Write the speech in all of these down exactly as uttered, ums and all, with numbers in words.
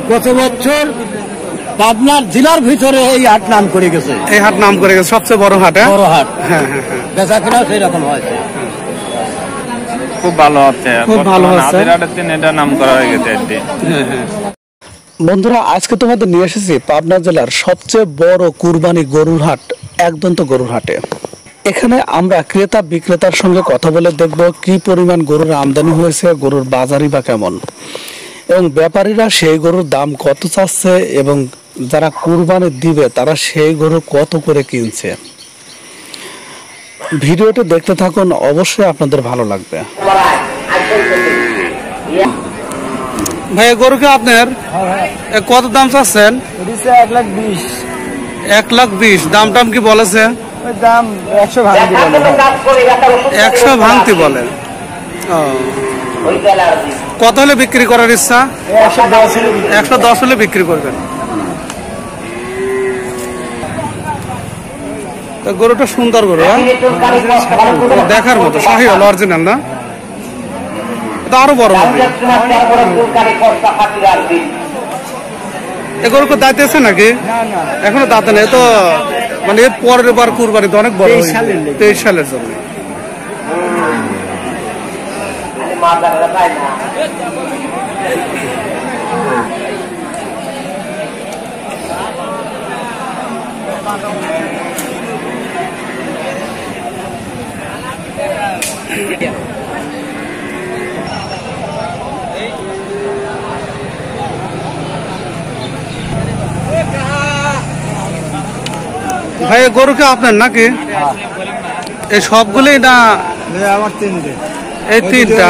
গত বছর পাবনার জেলার ভিতরে এই হাট নাম করে গেছে। এই হাট নাম করে গেছে সবচেয়ে বড় হাট। বড় হাট, হ্যাঁ হ্যাঁ হ্যাঁ, বেচা কিনাও সেই রকম হয়েছে, খুব ভালো হচ্ছে, খুব ভালো হচ্ছে। এটা নাম করা হয়ে গেছে। হ্যাঁ হ্যাঁ বন্ধুরা, আজকে তোমাদের নিয়ে এসেছি পাবনা জেলার সবচেয়ে বড় কুরবানি গরুর হাট, একদন্ত গরুর হাটে। এখানে আমরা ক্রেতা বিক্রেতার সঙ্গে কথা বলে দেখব কি পরিমাণ গরুর আমদানি হয়েছে, গরুর বাজারই বা কেমন, এবং ব্যাপারীরা সেই গরুর দাম কত চাচ্ছে এবং যারা কুরবানি দিবে তারা সেই গরু কত করে কিনছে। ভিডিওটি দেখতে থাকুন, অবশ্যই আপনাদের ভালো লাগবে। ভাই গরুকে আপনার কত দাম চাচ্ছেন? এক লাখ বিশ। এক লাখ বিশ দাম টাম কি বলেছে? দাম একশো ভাঙতি বলে। একশো ভাঙতি বলেন। কত হলে বিক্রি করার ইচ্ছা? একশো দশ হলে বিক্রি করবেন। গরুটা সুন্দর গরু, দেখার মতো শাহিওয়াল অরিজিনাল না? আরো বড় এ গরু দাঁতে আছে নাকি? এখনো দাঁতে নেই তো, মানে এর পরের বার কুরবানি তো অনেক বড়, তেইশ সালের জন্য। ভাই গরুকে আপনার নাকি? এই সবগুলোই না? আমার তিনটে। এই তিনটা,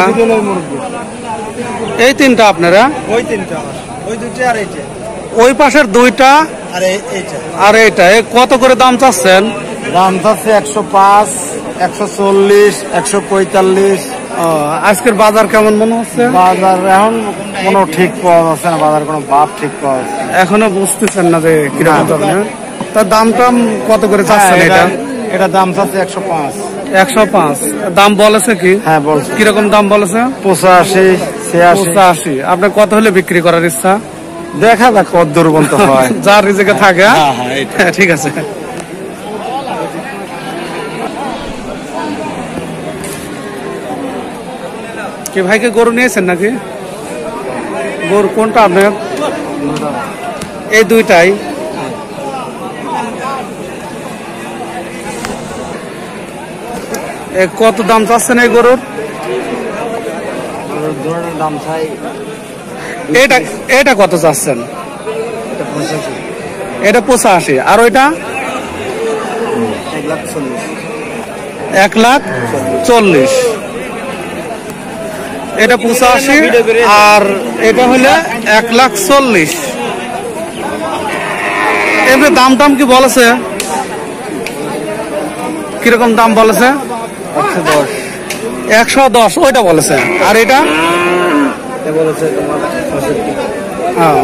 এই তিনটা আপনারা? ওই তিনটা, ওই দুইটা আর এইটা। ওই পাশের দুইটা আর এইটা। আর এইটা কত করে দাম চাচ্ছেন? দাম চাচ্ছে একশো পাঁচ, একশো চল্লিশ, একশো পঁয়তাল্লিশ। আজকের বাজার কেমন মনে হচ্ছে? বাজার এখন কোনো ঠিক পাওয়া যাচ্ছে না, বাজার কোনো ভাব ঠিক পাওয়া যাচ্ছে না। এখনো বুঝতেছেন না যে কিরকম হবে? তার দাম টাম কত করে চাচ্ছেন? এটা এটা দাম চাচ্ছে একশো পাঁচ। একশো পাঁচ দাম বলেছে কি? হ্যাঁ বলছে। কিরকম দাম বলেছে? পঁচাশি, ছিয়াশি। পঁচাশি। আপনার কত হলে বিক্রি করার ইচ্ছা? দেখা যাক কত দূর পর্যন্ত হয়, যার রিজেকে থাকে। হ্যাঁ ঠিক আছে। কি ভাইকে গরু নিয়েছেন নাকি? গরু কোনটা আপনার? এই দুইটাই। কত দাম চাচ্ছেন এই গরুর? দাম চাই। এটা এটা কত চাচ্ছেন? এটা পঁচাশি। আর ওইটা? এক লাখ চল্লিশ। এক লাখ চল্লিশ। এটা পঁচাশি আর এটা হলে এক লাখ চল্লিশ। এমনি দাম টাম কি বলেছে? কিরকম দাম বলেছে? একশো দশ। একশো দশ ওইটা বলেছে। আর এটা বলেছে তোমার পঁয়ষট্টি। হ্যাঁ।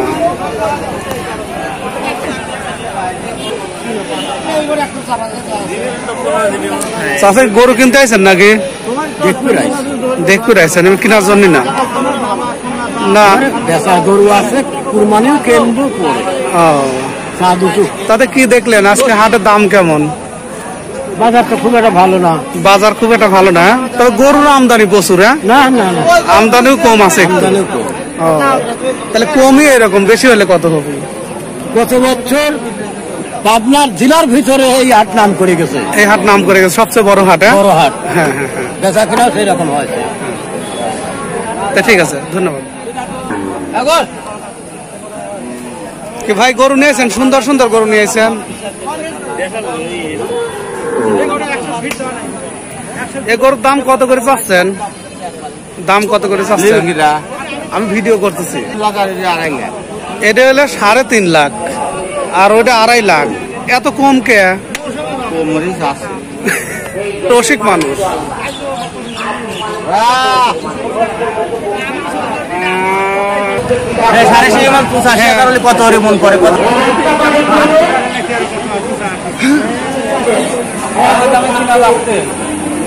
চাষে গরু কিনতে আইছেন নাকি? দেখতে আইছেন কেনার জন্য না? না বেচা গরু আছে, কুরবানিও কিনবো। তাতে কি দেখলেন আজকে হাটের দাম কেমন? বাজারটা খুব একটা ভালো না। বাজার খুব একটা ভালো না, তবে গরুর আমদানি প্রচুর। হ্যাঁ না না না, আমদানিও কম আছে একটু। তাহলে কমই এরকম, বেশি হলে কত হবে? গত বছর পাবনার জেলার ভিতরে এই হাট নাম করে গেছে। এই হাট নাম করে গেছে সবচেয়ে বড় হাট। বড় হাট, হ্যাঁ হ্যাঁ হ্যাঁ, বেচা কিনাও সেই রকম হয়েছে। তা ঠিক আছে, ধন্যবাদ। কি ভাই গরু নিয়েছেন? সুন্দর সুন্দর গরু নিয়েছেন। এই গরুর দাম কত করে চাচ্ছেন? দাম কত করে চাচ্ছেন? আমি ভিডিও করতেছি। এটা হলে সাড়ে তিন লাখ আর ওটা আড়াই লাখ। এত কম কে? রসিক মানুষ। কত মন করে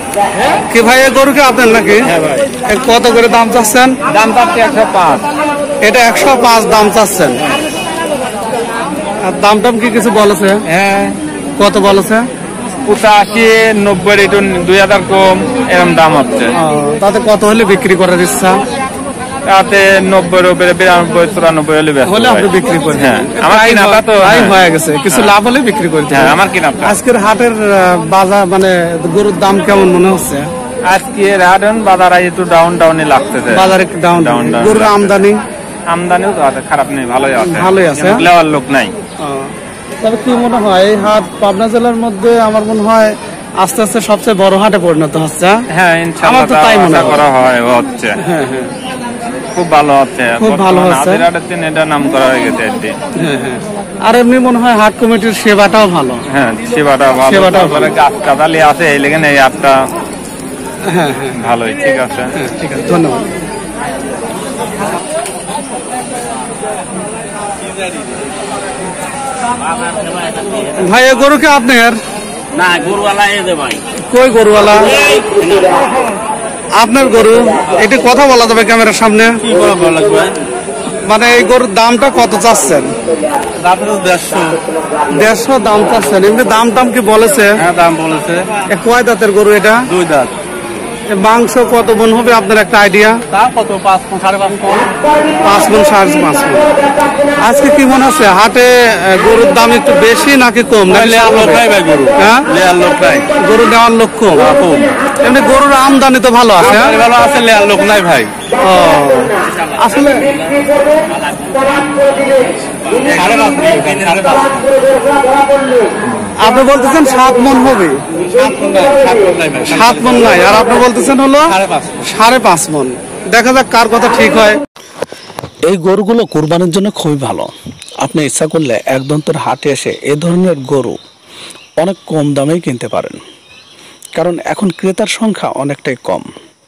কি ভাই এই গরু কি আপনার নাকি? কত করে দাম চাচ্ছেন? দাম চাচ্ছে একশো পাঁচ। এটা একশো পাঁচ দাম চাচ্ছেন, আর দাম টাম কি কিছু বলেছে? হ্যাঁ, কত বলেছে? পঁচাশি নব্বই একটু দুই হাজার কম এরকম দাম হচ্ছে। ও, তাতে কত হলে বিক্রি করার ইচ্ছা? তাতে নব্বই উপরে বিরানব্বই চুরানব্বই হলে ব্যস্ত হলে আপনি হয়। বিক্রি করবেন। হ্যাঁ, আমার কিনাটা তো প্রায় হ্যাঁ। হয়ে গেছে, কিছু লাভ হলে বিক্রি করতে হ্যাঁ, হবে। আমার কিনাটা। আজকের হাটের আহ, বাজার মানে গরুর দাম কেমন মনে হচ্ছে? আজকে রাডন বাজার একটু ডাউন ডাউনই লাগতেছে। বাজারে ডাউন ডাউন ডাউন গরুর লাগতেছে। আমদানি আমদানিও তো আছে, খারাপ নেই, ভালোই আছে। ভালোই আছে। কিন্তু লেওয়ার লোক নাই। তবে কি মনে হয় এই হাট পাবনা জেলার মধ্যে আমার মনে হয় আস্তে আস্তে সবচেয়ে বড় হাটে পরিণত হচ্ছে। হ্যাঁ, আমার ইনশাআল্লাহ তো তাই মনে আশা হয়। করা হয় হচ্ছে। হ্যাঁ হ্যাঁ খুব ভালো হচ্ছে, খুব ভালো হচ্ছে। এটা নাম করা হয়ে গেছে আর কি। হ্যাঁ হ্যাঁ আর এমনি মনে হয় হাট কমিটির সেবাটাও ভালো। হ্যাঁ, সেবাটা ভালো, সেবাটাও তারপরে গাছ কাদালি আছে, এই লেগে এই আপটা হ্যাঁ হ্যাঁ ভালোই, ঠিক আছে। হ্যাঁ, ঠিক আছে, ধন্যবাদ। ভাই এ গরু কি আপনার? না গরুওয়ালা এদে ভাই কই গরুওয়ালা? আপনার গরু? এটি কথা বলা যাবে ক্যামেরার সামনে? কি করে ভালো লাগবে? মানে এই গরুর দামটা কত চাচ্ছেন? দাম তো দেড়শো। দেড়শো দাম চাচ্ছেন, এমনি দাম টাম কি বলেছে? হ্যাঁ, দাম বলেছে এ কয় দাঁতের গরু এটা? দুই দাঁত। এ মাংস কত মন হবে আপনার একটা আইডিয়া? তা কত? পাঁচ সাড়ে পাঁচ মণ। পাঁচ মন সাড়ে পাঁচ মন। আজকে কি মনে হচ্ছে হাটে আহ, গরুর দাম একটু বেশি নাকি কম? নাকি লেয়ার লোক নাই ভাই গরু। হ্যাঁ, লেয়ার লোক নাই। গরু নেওয়ার লোক কম। এমনি গরুর আমদানি তো ভালো আছে। হ্যাঁ? ভালো আছে, লেয়ার লোক নাই ভাই। ও, আসলে সাড়ে পাঁচ মণ, সাড়ে পাঁচ মণ। আপনি বলতেছেন সাত মন হবে, সাত মণ নাই, সাত মণ নাই ভাই। সাত মন নাই, আর আপনি বলতেছেন হলো সাড়ে পাঁচ মণ। সাড়ে পাঁচ মন। দেখা যাক কার কথা ঠিক হয়। এই গরুগুলো কোরবানির জন্য খুবই ভালো। আপনি ইচ্ছা করলে একদন্তের হাটে এসে এ ধরনের গরু অনেক কম দামেই কিনতে পারেন, কারণ এখন ক্রেতার সংখ্যা অনেকটাই কম।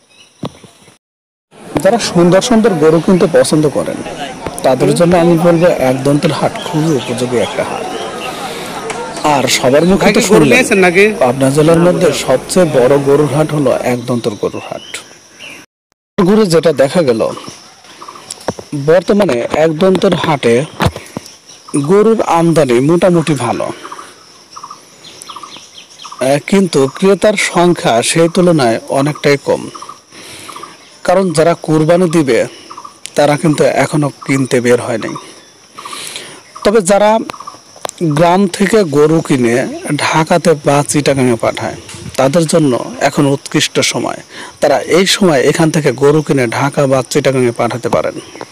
যারা সুন্দর সুন্দর গরু কিনতে পছন্দ করেন তাদের জন্য আমি বলবো একদন্তের হাট খুবই উপযোগী একটা হাট। আর সবার মুখে ভাই তো কি গরু শুনলেন, নিয়েছেন নাকি? পাবনা জেলার মধ্যে সবচেয়ে বড় গরুর হাট হলো একদন্তের গরুর হাট। ঘুরে যেটা দেখা গেল, বর্তমানে একদন্তের হাটে গরুর আমদানি মোটামুটি ভালো, আহ, কিন্তু ক্রেতার সংখ্যা সেই তুলনায় অনেকটাই কম। কারণ যারা কুরবানি দিবে তারা কিন্তু এখনো কিনতে বের হয়নি। তবে যারা গ্রাম থেকে গরু কিনে ঢাকাতে বা চিটাগাঙে পাঠায় তাদের জন্য এখন উৎকৃষ্ট সময়। তারা এই সময় এখান থেকে গরু কিনে ঢাকা বা চিটাগাঙে পাঠাতে পারেন।